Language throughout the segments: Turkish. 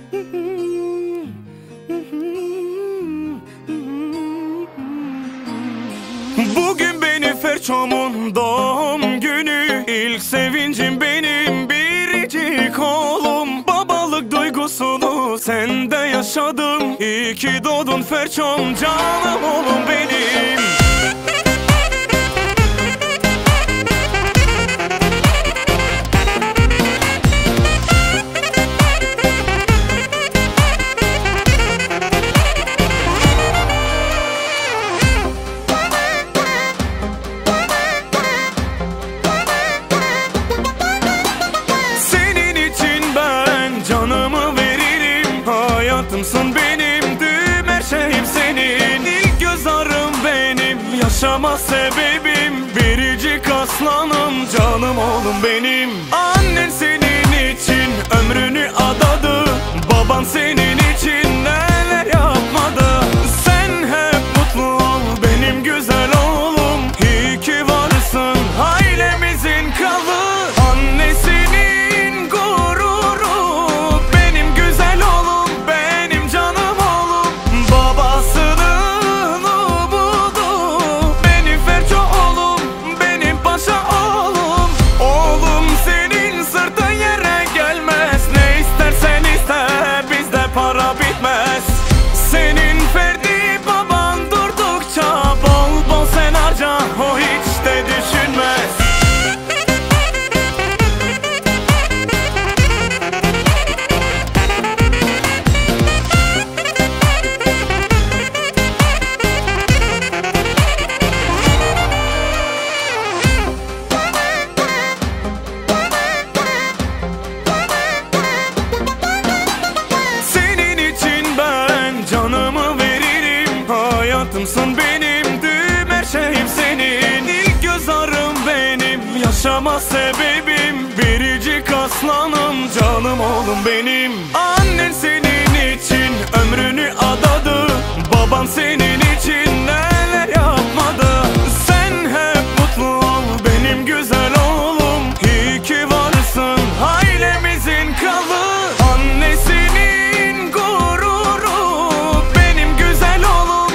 Bugün benim Ferço'mun doğum günü. İlk sevincim benim biricik oğlum. Babalık duygusunu sende yaşadım. İyi ki doğdun Ferço'm, canım oğlum benim. Hayatımsın benim, tüm her şeyim senin. İlk göz ağrım benim, yaşama sebebim. Biricik aslanım, canım oğlum benim. Annen senin için ömrünü adadı. Baban senin için neler yapmadı. Sen hep mutlu ol benim güzel oğlum. İyi ki varsın ailemizin kralı. Annesinin gururu benim güzel oğlum. Senin Ferdi baban durdukça bol bol sen harca, o hiç de düşünmez. Hayatımsın benim, tüm her şeyim senin. İlk göz ağrım benim, yaşama sebebim. Biricik aslanım, canım oğlum benim. Annen senin için ömrünü adadı. Baban senin için neler yapmadı. Sen hep mutlu ol benim güzel oğlum. İyi ki varsın ailemizin kralı. Annesinin gururu benim güzel oğlum.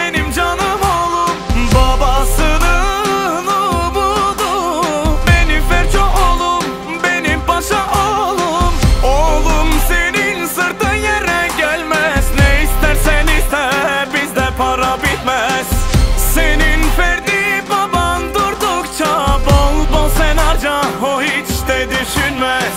Senin Ferdi baban durdukça bol bol sen harca, o hiç de düşünmez.